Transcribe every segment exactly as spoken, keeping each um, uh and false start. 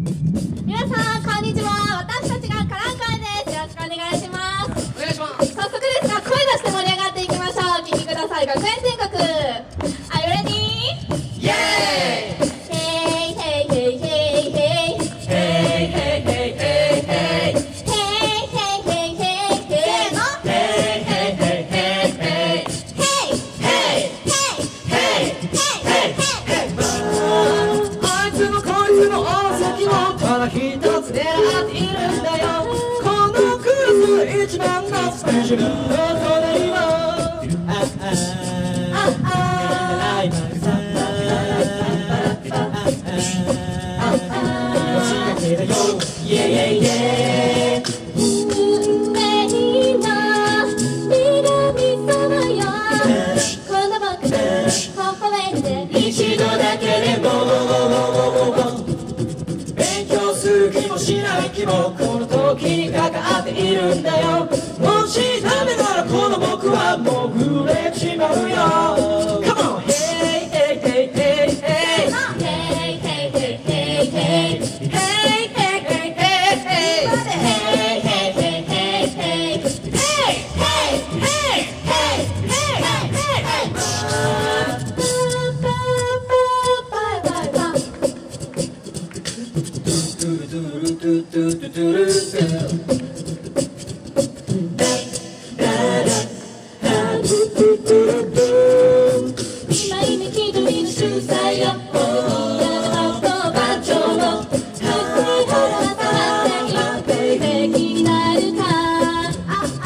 皆さんこんにちは。私たちがカランカイです。よろしくお願いします。 お願いします。 早速ですが声出して盛り上がっていきましょう。お聴きください。学園天国 Are you ready? イエーイ。 Hey hey hey hey hey Hey hey hey hey hey Hey hey hey hey hey せーの Hey hey hey hey hey Hey Hey Hey Hey Hey あいつもこいつも大関もただ一つ狙っているんだよ。このクラス一番のスペシャルなトレイバー。ああああイエイエイイエイ。 運命の女神様よ。この僕の微笑んで一度だけでも勉強する気もしない気もこの時にかかっているんだよ。もしダメならこの僕はもう触れちまうよ。Come on! Hey hey hey hey hey Hey hey hey hey hey Hey hey hey hey hey Hey hey hey hey hey Hey hey hey hey hey 毎日気取りの秀才よ。僕にやるハウスの番長も美しいからさって一平平気になるか。ああ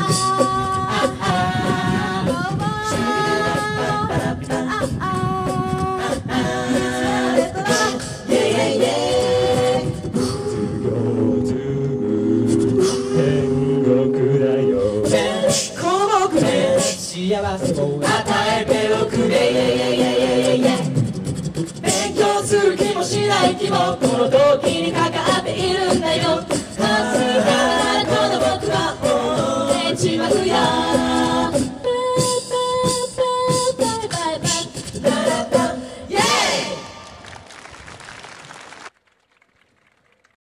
幸せを与えておくれ。勉強する気もしない気もこの時にかかっているんだよ。まっすぐならこの僕はもう寝ちまうよ。